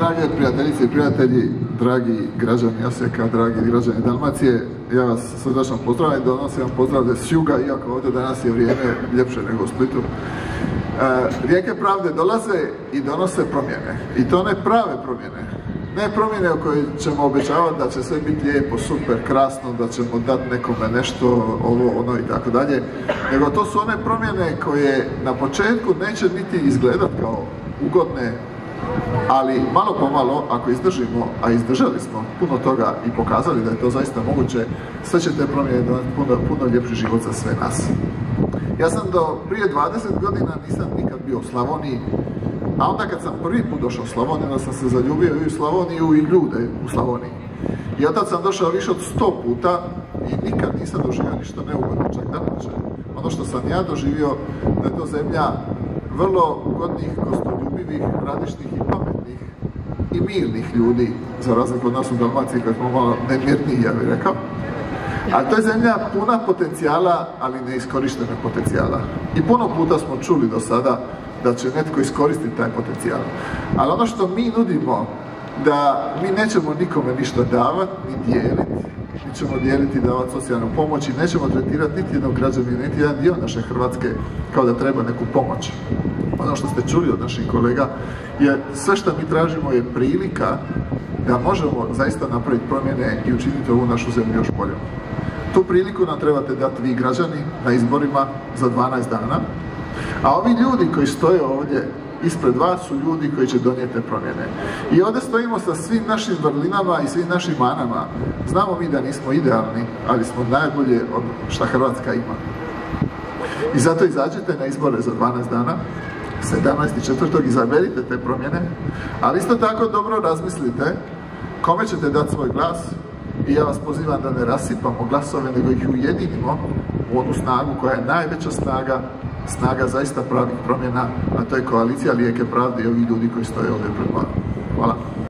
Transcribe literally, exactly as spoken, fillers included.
Drage prijateljice i prijatelji, dragi građani Osijeka, dragi građani Dalmacije, ja vas srdačno pozdravljam i donosim vam pozdrav s juga, iako ovdje danas je vrijeme ljepše nego u Splitu. E, rijeke pravde dolaze i donose promjene. I to ne prave promjene. Ne promjene u koje ćemo obećavati da će sve biti lijepo, super, krasno, da ćemo dati nekome nešto, ovo, ono i tako dalje. Nego to su one promjene koje na početku neće niti izgledati kao ugodne, ali malo po malo, ako izdržimo, a izdržali smo puno toga i pokazali da je to zaista moguće, sve će te promjene donati puno, puno ljepši život za sve nas. Ja sam do prije dvadeset godina nisam nikad bio u Slavoniji, a onda kad sam prvi put došao u Slavoniju, onda sam se zaljubio i u Slavoniju i ljude u Slavoniji. I od tad sam došao više od sto puta i nikad nisam doživio ništa neugodno, čak dapače. Ono što sam ja doživio, da je to zemlja vrlo ugodnih, gostoljubivih, radišnih i pametnih i mirnih ljudi, za razliku od nas u Dalmaciji kad smo malo nemirniji, ja bih rekao. A to je zemlja puna potencijala, ali neiskorištenog potencijala. I puno puta smo čuli do sada da će netko iskoristiti taj potencijal. Ali ono što mi nudimo, da mi nećemo nikome ništa davati, ni dijeliti, mi ćemo dijeliti i davati socijalnu pomoć i nećemo tretirati niti jednog građanina, niti jedan dio naše Hrvatske kao da treba neku pomoć. Ono što ste čuli od naših kolega je sve što mi tražimo je prilika da možemo zaista napraviti promjene i učiniti ovu našu zemlju još boljom. Tu priliku nam trebate dati vi građani na izborima za dvanaest dana, a ovi ljudi koji stoje ovdje ispred vas su ljudi koji će donijeti te promjene. I ovdje stojimo sa svim našim vrlinama i svim našim manama. Znamo mi da nismo idealni, ali smo najbolje od šta Hrvatska ima. I zato izađite na izbore za dvanaest dana, sedamnaestog četvrtog izaberite te promjene, ali isto tako dobro razmislite kome ćete dati svoj glas i ja vas pozivam da ne rasipamo glasove, nego ih ujedinimo u onu snagu koja je najveća snaga, snaga zaista pravih promjena, a to je koalicija Rijeke pravde i ovi ljudi koji stoje ovdje pred vama. Hvala.